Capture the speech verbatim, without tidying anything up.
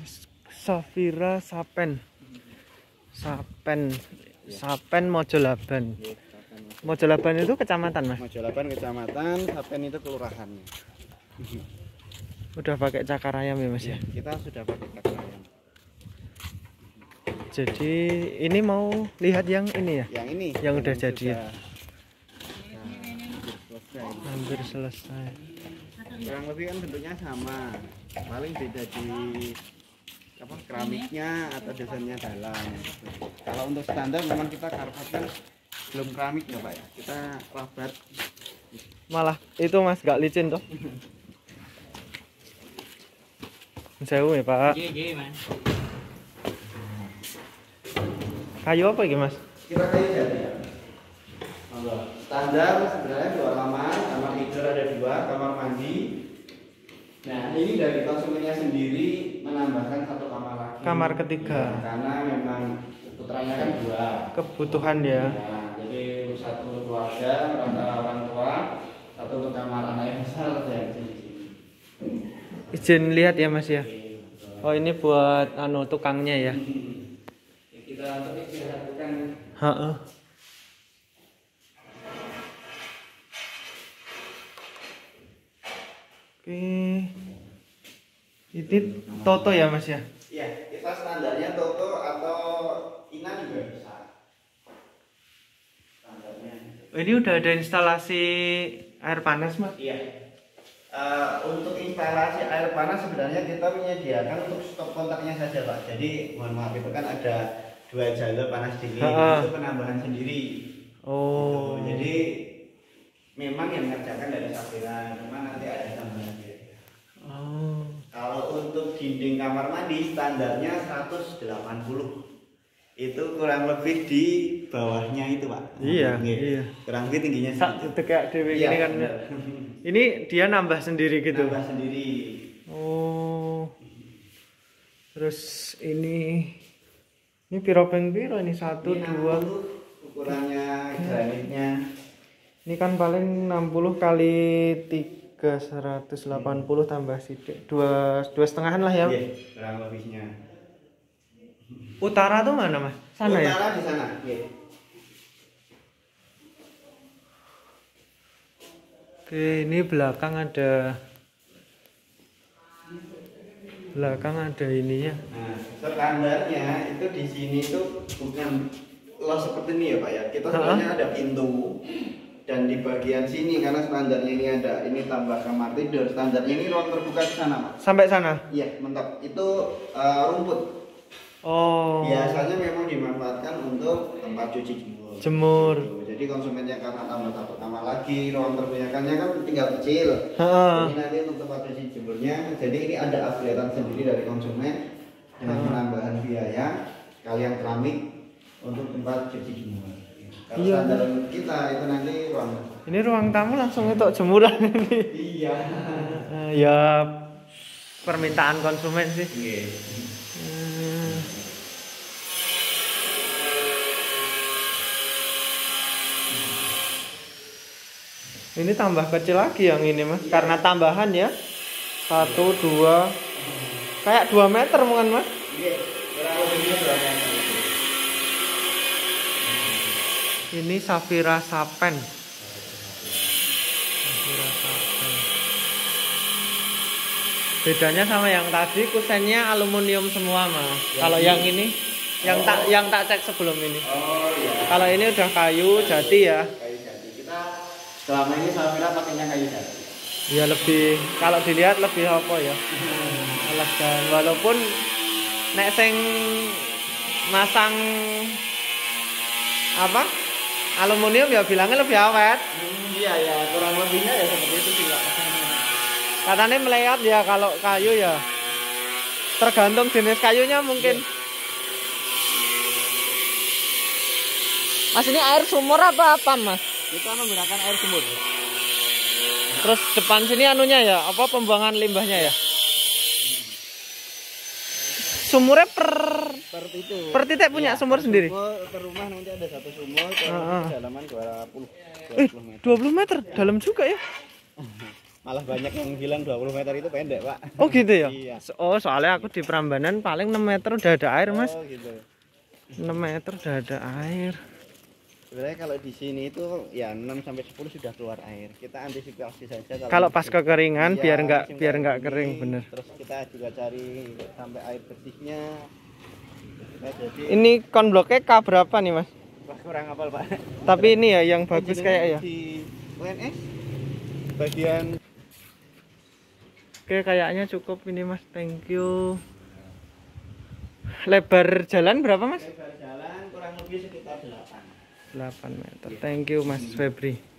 Safira Sapen. Sapen. Sapen Mojolaban. Mojolaban itu kecamatan, Mas? Mojolaban kecamatan, Sapen itu kelurahan. Udah pakai cakar ayam ya, Mas ya? Kita sudah pakai cakar ayam. Jadi ini mau lihat yang ini ya? Yang ini. Yang, yang udah jadi ya? Nah, hampir selesai. Kurang lebih kan bentuknya sama. Paling beda di apa keramiknya atau desainnya dalam. Kalau untuk standar memang kita karpet kan belum keramik ya Pak ya. Kita rabat. Malah itu Mas gak licin toh? Sewu ya Pak. Gigi Mas. Kayu apa ini Mas? Kita kayu jati ya. Standar sebenarnya dua kamar, kamar tidur ada dua, kamar mandi. Nah ini dari konsumennya sendiri menambahkan satu kamar lagi. Kamar ketiga. Ya, karena memang putranya kan dua. Kebutuhan ya. Nah, jadi satu untuk keluarga, orang, orang tua, satu untuk kamar anak yang besar dan izin lihat ya Mas ya. Oh ini buat anu tukangnya ya. Kita untuk istirahat kan. Heeh. Oke. Ini Toto ya Mas ya? Iya, kita standarnya Toto atau Ina juga bisa. Standarnya. Ini udah ada instalasi air panas Mas? Iya. Uh, untuk instalasi air panas sebenarnya kita menyediakan untuk stop kontaknya saja Pak. Jadi mohon maaf itu kan ada dua jalur panas dingin, Ha-ha. itu penambahan sendiri. Oh. Gitu. Jadi memang yang mengerjakan dari Safira, cuma nanti ada tambahan biaya. Oh. Kalau untuk dinding kamar mandi standarnya seratus delapan puluh. Itu kurang lebih di bawahnya itu Pak. Iya, Oke. iya. Kurang lebih tingginya Sak segitu. kayak dewe Iya, ini kan. benar. Ini dia nambah sendiri gitu. Nambah sendiri. Oh. Terus ini ini piro peng piro ini satu Ini dua. enam puluh ukurannya granitnya. Ini kan paling enam puluh kali tiga seratus delapan puluh tambah sidik dua dua setengahan lah ya. Iya, kurang lebihnya. Utara tuh mana Mas? Sana Utara ya? Utara di sana. Iya. Oke, ini belakang ada belakang ada ininya. Nah, standarnya itu di sini tuh bukan lo seperti ini ya Pak ya. Kita sebenarnya ada pintu dan di bagian sini karena standarnya ini ada ini tambah kamar tidur. Standarnya ini ruang terbuka di sana Pak. Sampai sana? Iya, mentok. Itu uh, rumput. Oh. Biasanya memang dimanfaatkan untuk tempat cuci jemur. Jemur. Gitu. Jadi konsumennya karena tambah satu kamar lagi, ruang terbanyakkannya kan tinggal kecil. Ha. Jadi nanti untuk tempat cuci jemurnya, jadi ini ada upgradean sendiri dari konsumen dengan Ha. penambahan biaya kalian keramik untuk tempat cuci jemur. Kalau Iya. standar kita itu nanti ruang. Ini ruang tamu langsung itu jemuran ini. Iya. Uh, ya permintaan konsumen sih. Iya. Hmm. Ini tambah kecil lagi yang ini Mas, karena tambahan ya. Satu, dua, kayak dua meter mungkin Mas. Iya. Kurang lebihnya dua meter. Ini Safira Sapen. Safira Sapen. Bedanya sama yang tadi, kusennya aluminium semua Mas. Kalau yang ini, yang tak yang tak cek sebelum ini. Oh iya. Kalau ini udah kayu jati ya. Kayu jati. Kita selama ini Safira pakainya kayu jati. Ya lebih, kalau dilihat lebih apa ya, elegan. Walaupun nek sing masang apa aluminium ya bilangnya lebih awet. Hmm, iya ya, kurang lebihnya ya seperti itu sih Pak. Katanya meleot ya kalau kayu ya. Tergantung jenis kayunya mungkin. Mas ini air sumur apa apa Mas? Kita menggunakan air sumur. Terus depan sini anunya ya, apa pembuangan limbahnya ya? Sumurnya per Per itu. per titik punya Ya, sumur per sendiri. Sumur, per rumah nanti ada satu sumur, Ah, ah. kedalaman dua puluh Eh, meter. dua puluh meter, dalam juga ya. Malah banyak yang bilang dua puluh meter itu pendek, Pak. Oh gitu ya? Iya. So- Oh soalnya aku di Prambanan paling enam meter udah ada air mas. Oh gitu. enam meter udah ada air. Sebenarnya kalau di sini itu ya enam sampai sepuluh sudah keluar air. Kita antisipasi saja Kalau pas kekeringan Iya, biar enggak musim biar kayak enggak gini, kering bener. Terus kita juga cari sampai air bersihnya. Nah, jadi Ini konbloknya K berapa nih mas? wah, kurang hafal, Pak. Tapi ini ya yang bagus kayak ya. Di U N S bagian Oke kayaknya cukup ini mas. Thank you. Lebar jalan berapa mas? lebar jalan kurang lebih sekitar delapan. delapan meter. Thank you mas Febri.